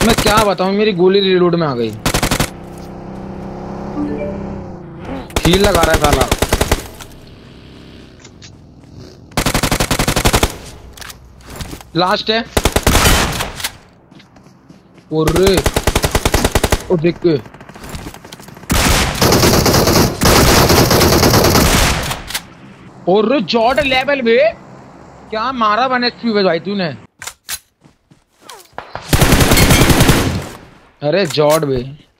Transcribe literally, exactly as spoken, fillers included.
मैं क्या बताऊं, मेरी गोली रिलोड में आ गई। हील लगा रहा है साला। लास्ट है। और ओ देख के और जॉर्ड लेवल पे क्या मारा वन एचपी पे भाई तूने। अरे जॉर्ड बे।